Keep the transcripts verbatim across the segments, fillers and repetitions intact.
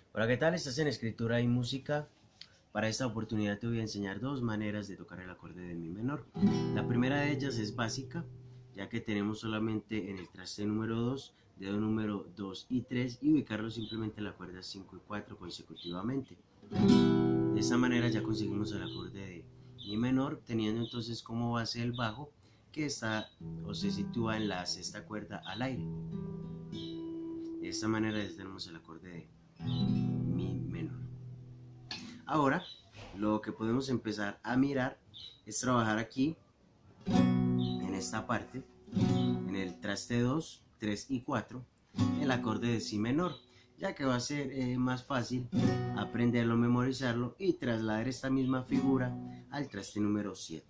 Hola, ¿qué tal? Estás en Escritura y Música. Para esta oportunidad te voy a enseñar dos maneras de tocar el acorde de mi menor. La primera de ellas es básica, ya que tenemos solamente en el traste número dos, dedo número dos y tres, y ubicarlo simplemente en la cuerda cinco y cuatro consecutivamente. De esta manera ya conseguimos el acorde de mi menor, teniendo entonces como base el bajo, que está o se sitúa en la sexta cuerda al aire. De esta manera ya tenemos el acorde de mi menor. Ahora lo que podemos empezar a mirar es trabajar aquí en esta parte, en el traste dos, tres y cuatro, el acorde de si menor, ya que va a ser eh, más fácil aprenderlo, memorizarlo y trasladar esta misma figura al traste número siete.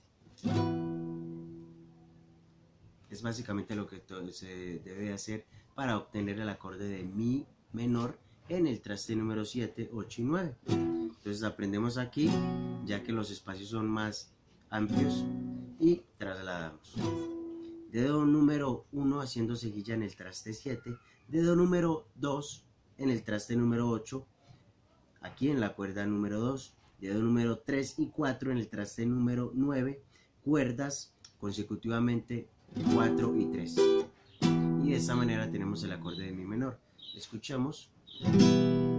Es básicamente lo que se debe hacer para obtener el acorde de mi menor en el traste número siete, ocho y nueve. Entonces aprendemos aquí, ya que los espacios son más amplios, y trasladamos. Dedo número uno haciendo cejilla en el traste siete, dedo número dos en el traste número ocho, aquí en la cuerda número dos, dedo número tres y cuatro en el traste número nueve, cuerdas consecutivamente cuatro y tres. Y de esta manera tenemos el acorde de mi menor. Escuchemos.